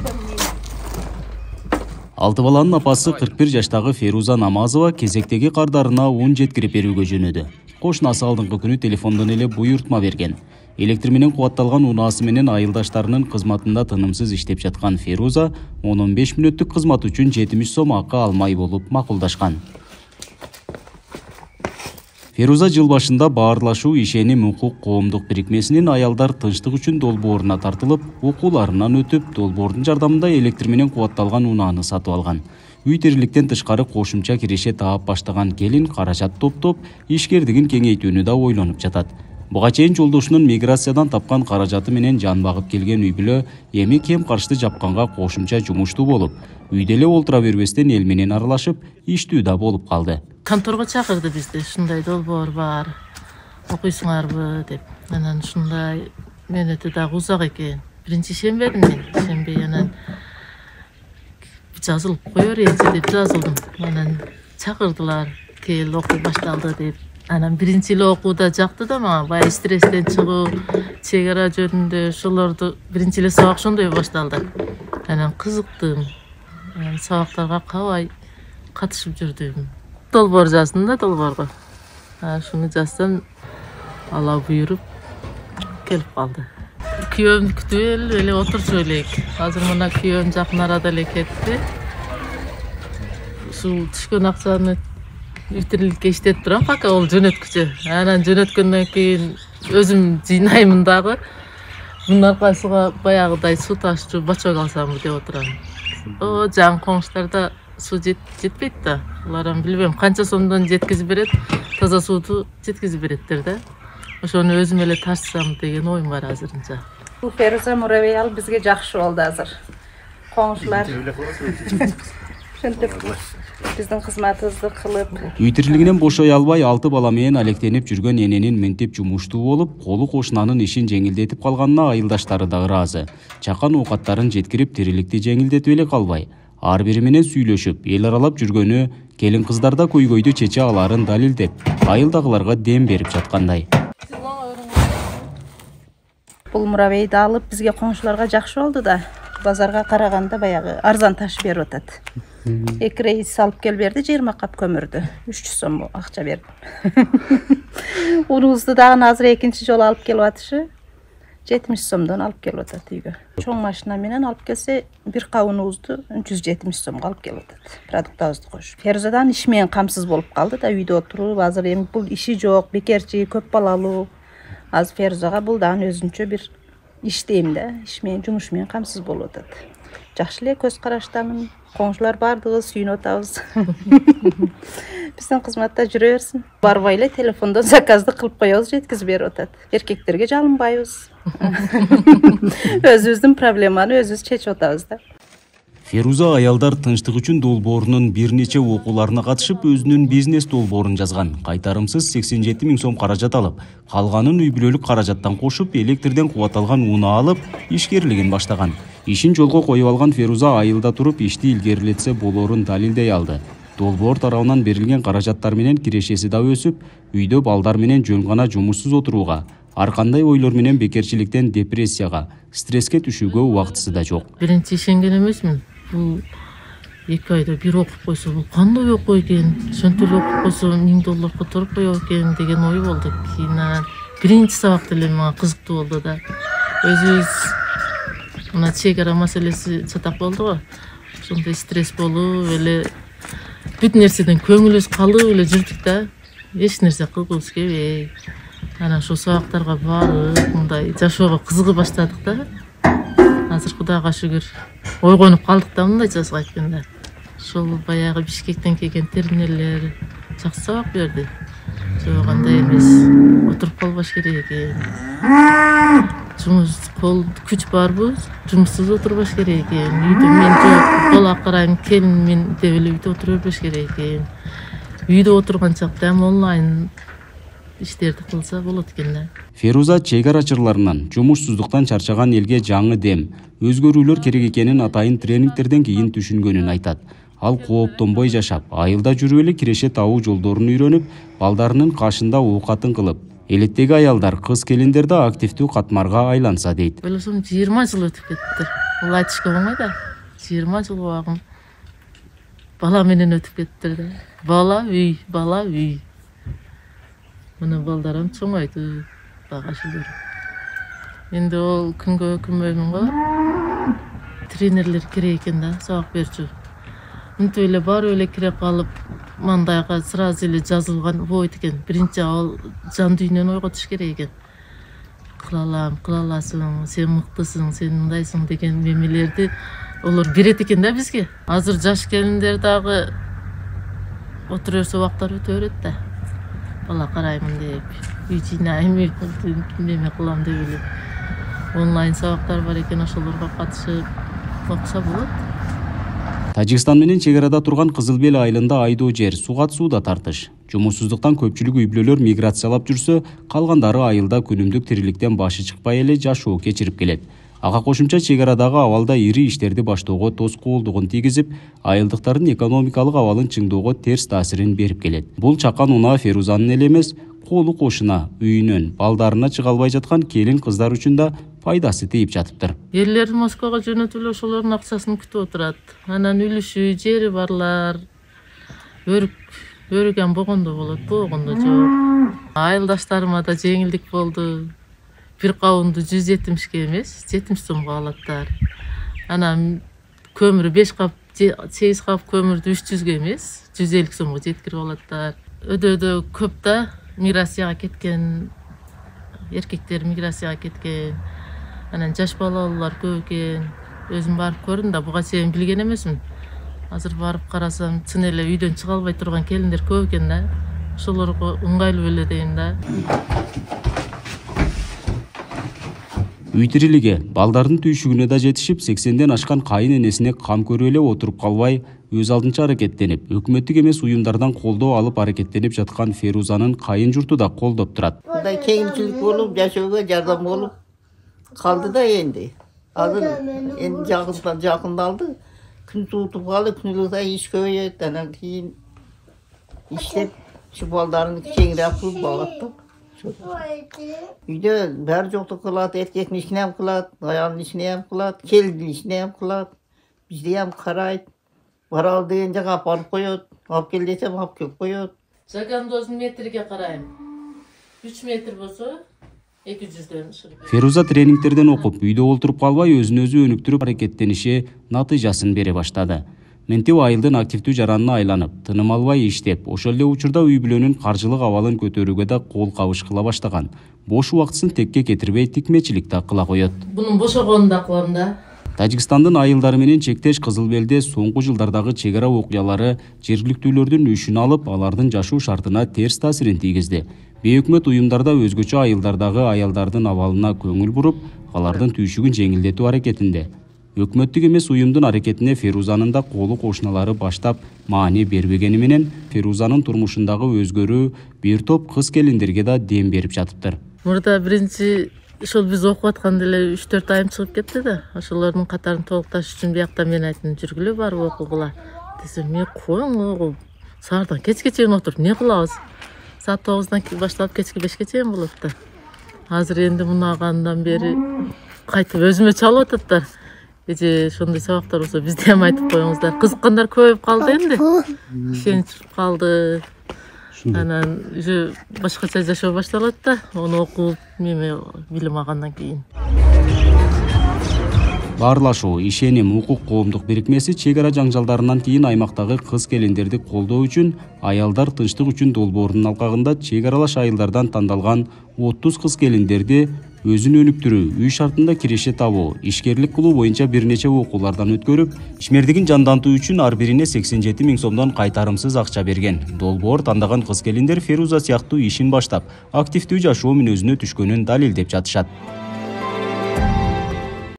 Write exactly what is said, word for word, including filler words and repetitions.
Алты баланын апасы кырк бир жаштагы Феруза Намазова кезектеги кардарына un жеткирип берүүгө жөнөдү. Кошунасы алдыңкы күнү телефондон эле буйртма берген. Электр менен кубатталган унаасы менен айылдаштарынын кызматында тынымсыз иштеп жаткан Феруза он он беш мүнөттүк кызмат үчүн жетимиш сом акы алмай болуп макулдашкан. Феруза жыл башында баарлашуу ишеним укук коомдук бирикмесинин аялдар тынчтык үчүн долбооруна тартылып, окууларынан өтүп, долбоордун жардамында электр менен кубатталган унааны сатып алган. Үй тириликтен тышкары кошумча киреше таап баштаган келин каражат топтоп, ишкердигин кеңейтүүнү да ойлонуп жатат. Буга чейин жолдошунун миграциядан тапкан каражаты менен жан багып келген үй бүлө эми кем каршты жапканга кошумча жумуштуу болуп, үйдө эле олтура бербестен эл менен аралашып, иштүү да болуп калды. Конторго чакырды бизди, ушундай долбоор бар, окуйсуңарбы деп. Анан ушундай мөөнөтү дагы узак экен. Биринчи ишенбедим мен, ишенбей анан жазылып коёр энчи деп жазылдым. Анан чакырдылар, кел окуу башталды деп. Анан биринчи эле окууда жакты да мага, баягы стресстен чыгуу, чек ара жөнүндө ошолорду биринчи эле сабак ошондой башталды. Анан кызыктым. Анан сабактарга кабай катышып жүрдүм. Долбоор жаздым да долбоорго. Шуну жазсам ала буйруп келип калды. Күйөөмдү күтүп эле отурчу элек. Азыр мына күйөөм жакын арада эле кетти. Ушул түшкөн акчаны үтүрүлүккө иштеп турам, пока ол жөнөткүчө. Анан жөнөткөндөн кийин өзүм жыйнаймын дагы. Мунун аркасыга баягыдай суу ташчу бачок алсамбы деп отурам. О, жан коңуштарда суу жетпейт да. Улардан билбейм канча сомдон жеткизип берет, таза сууду жеткизип береттер да. Ошону өзүм эле ташсам деген оюм бар азырынча. Бул Феруза Муравей ал бизге жакшы болду азыр. Коңушлар ошентип биздин кызматыбызды кылып. Үй тирилигинен бошой албай алты бала менен алектенип жүргөн эненин мынтип жумуштуу болуп, колу кошунанын ишин жеңилдетип калганына айылдаштары да ыраазы. Чакан оокаттарын жеткирип тириликти жеңилдетип эле калбай, ар бири менен сүйлөшүп, эл аралап жүргөнү, келин кыздарда көйгөйдү чече аларын далилдеп, айылдагыларга дем берип жаткандай. Бул Муравейди алып бизге коңшуларга жакшы болду да, базарга караганда баягы арзан таш берип атат. Эки рейс алып кел берди, жыйырма кап көмүрдү. үч жүз сом акча бердим. Унубузду дагы азыр экинчи жолу алып келип атышы. жетимиш сомдон алып келип атат үйгө. Чоң машина менен алып келсе, бир кап унубузду жүз жетимиш сомго алып келип атат. Продуктабызды коюп. Ферузадан иш менен камсыз болуп калды да, үйдө отуруп, азыр эми бул иши жок, бекерчи, көп балалуу. Азыр Ферузага бул дагы өзүнчө бир иш дейм да, иш менен, жумуш менен камсыз болуп атат. Жакшы эле көз караштамын. Коңшулар бардыгы сүйүнүп атабыз. Биздин кызматта жүрө берсин. Барбай эле телефондон заказды кылып коебуз, жеткизип берип атат. Эркектерге жалынбайбыз. Өзүбүздүн проблеманы өзүбүз чечип атабыз да. Феруза аялдар тынчтык үчүн долбоорунун бир нече окууларына катышып, өзүнүн бизнес долбоорун жазган. Кайтарымсыз сексен жети миң сом каражат алып, калганын үй бүлөлүк каражаттан кошуп, электрден кубатталган унаа алып, ишкерлигин баштаган. Ишин жолго коюп алган Феруза айылда туруп ишти илгерилетсе болоорун далилдей алды. Долбоор тарабынан берилген каражаттар менен кирешеси да өсүп, үйдө балдар менен жөн гана жумушсуз отурууга, ар кандай ойлор менен бекерчиликтен депрессияга, стресске түшүүгө убактысы да жок. Биринчи ишенген эмесмин. Бул эки айда бир окуп койсо, бул кандай окуу экен? Ошентип эле окуп койсо миң доллар которуп коёт экен деген ой болду. Кийин биринчи сабак деле мага кызыктуу болду да. Өзүбүз мына чек ара маселеси чатак болду го. Ошондой стресс болуп эле бүт нерседен көңүлүбүз калып эле жүрдүк да. Эч нерсе кылгыбыз келбей. Анан ошо сабактарга барып, мындай жашоого кызыгы баштадык да. Азыр Кудайга шүгүр ойгонуп калдык да, мындай жазга айтканда. Ошол баягы Бишкектен келген тернелер жакшы сабак берди. Жок, андай эмес. Отуруп калбаш керек экен. Жумуш, кол күч барбы? Жумушсуз отурбаш керек экен. Үйдө мен жок, бала карайм, келин мен деп эле үйдө отура бербеш керек экен. Үйдө отурган чакта эми онлайн иштерди кылса болот экен да. Феруза чек арачыларынан, жумушсуздуктан чарчаган элге жаңы дем, өзгөрүүлөр керек экенин атайын тренингтерден кийин түшүнгөнүн айтат. Ал кооптонбой жашап, айылда жүрүп эле киреше табуу жолдорун үйрөнүп, балдарынын кашында оокатын кылып, Элеттеги аялдар кыз келиндер да активдүү катмарга айланса дейт. Ойлосом жыйырма жыл өтүп кетти. Бул айтышка болмой да. жыйырма жыл убагым бала менен өтүп кетти да. Бала үй, бала үй. Мына балдарым чоңойду, бага шүгүр. Енді ол күнгө күнбөймүн го. Тренерлер керек экен да, сабак берчү. Мынтип эле барып эле кире калып, мандайга сразу эле жазылган болбойт экен. Биринчи ал жан дүйнөнү ойготуш керек экен. Кыла алам, кыла аласың, сен мыктысың, сен мындайсың деген мемелерди олар берет экен да бизге. Азыр жаш келиндер дагы отуруп сабактар өтө берет да. Бала караймын деп, үй жыйнайм, неме кылам деп эле. Онлайн сабактар бар экен, ошолорго катышып окуса болот. Тажикстан менен чек арада турган Кызыл Бел айылында айдоо жер, сугат сууда тартыш. Жумушсуздуктан көпчүлүк үй бүлөлөр миграциялап жүрсө, калгандары айылда күнүмдүк тириликтен башы чыкпай эле жашоо кечирип келет. Ага кошумча чек арадагы абалда ири иштерди баштоого тоскоолдугун тийгизип, айылдыктардын экономикалык абалын чыңдоого терс таасирин берип келет. Бул чакан унаа Ферузанын эле эмес, колу кошуна, үйүнөн, балдарына чыга албай жаткан келин кыздар үчүн да пайдасы тийип жатыптыр. Эрлер Москвага жөнөтүп эле ошолордун акчасын күтүп отурат. Анан үлүшү, жери барлар өрүк өрүгөн болгондо болот, болгондо жок. Айылдаштарыма да жеңилдик болду. Бир кабынды жүз жетимишке эмес, жетимиш сомго алаттар. Анан көмүрү беш кап, сегиз кап көмүрдү үч жүзгө эмес, жүз элүү сомго жеткирип алаттар. Өдө-өдө көп да миграцияга кеткен, эркектер миграцияга кеткен. Анан жаш балалар көп экен. Өзүм барып көрдүм да, буга чейин билген эмесмин. Азыр барып карасам, чын эле үйдөн чыга албай турган келиндер көп экен да. Ошолорго ыңгайлуу эле дейм да. Үй тирилиги балдардын түйшүгүнө да жетишип, сексенден ашкан кайын энесине кам көрүп эле отуруп калбай, өз алдынча аракеттенип, өкмөттүк эмес уюмдардан колдоо алып аракеттенип жаткан Ферузанын кайын журту да колдоп турат. Мындай кеңчилик болуп, жашоого жардам болуп калды да энди. Азыр энди жакындан жакындалды. Күн суутуп калды, күн ылгыса иш көбөйөт, анан кийин иштеп, ушу балдарын кеңирээк кылып багаттык. Үйдө баары жокту кылат, эркектин ишин ham кылат, аялдын ишин ham кылат, келиндин ишин ham кылат, бизди ham карайт. Бара ал деген жака апарып коет, алып кел десем алып келип коет. Жагандоздун метрге карайм. үч метр болсо эки жүздөн ушул. Феруза тренингтерден окуп, үйдө олтуруп калбай өзүн өзү өнүктүрүп аракеттениши натыйжасын бере баштады. Ментип айылдын активдүү жаранына айланып, тыным албай иштеп, ошол эле учурда үй бүлөнүн каржылык абалын көтөрүүгө да кол кабыш кыла баштаган. Бош убактысын текке кетирбей тикмечилик да кыла коет. Бунун бошогонун да кылам да. Тажикстандын айылдары менен чектеш Кызыл Белде соңку жылдардагы чек ара окуялары жергиликтүүлөрдүн үшүн алып, алардын жашоо шартына терс таасирин тийгизди. Бейөкмөт уюмдарда өзгөчө айылдардагы аялдардын абалына көңүл буруп, алардын түйшүгүн жеңилдетүү аракетинде. Өкмөттүк эмес уюмдун аракетине Ферузанын да колу кошуналары баштап маани бербегени менен, Ферузанын турмушундагы өзгөрүү бир топ кыз келиндерге да дем берип жатыптыр. Мурда биринчи ошол биз окуп атканда эле үч төрт айым чыгып кетти да. Ошолордун катарын толукташ үчүн биякта мен айттым, жүргүлө барып окугула. Десем, мен коюң, саардан кечке чейин отуруп не кылабыз? Саат тогуздан башталып кечки бешке чейин болот да. Азыр энди мунагандан бери кайтып өзүмө чалып ататтар. Эже ошондой сабактар болсо бизде ham айтып коюңуздар. Кызыккандар көбөйүп калды энди. Ишеничип калды. Анан уже башкача жашоо башталат да. Ону окуп, неме билим алгандан кийин. Баарлашуу, ишеним, укук коомдук бирикмеси чек ара жаңжалдарынан кийин аймактагы кыз келиндерди колдоо үчүн Аялдар тынчтык үчүн долбоорунун алкагында чек аралаш айылдардан тандалган отуз кыз келиндерди өзүн өнүктүрүү, үй шартында киреше табуу, ишкерлик кылуу боюнча бир нече окуулардан өткөрүп, ишмердигин жандантуу үчүн ар бирине сексен жети миң сомдон кайтарымсыз акча берген. Долбоор тандаган кыз келиндер Феруза сыяктуу ишин баштап, активдүү жашоо мүнөзүнө түшкөнүн далилдеп жатышат.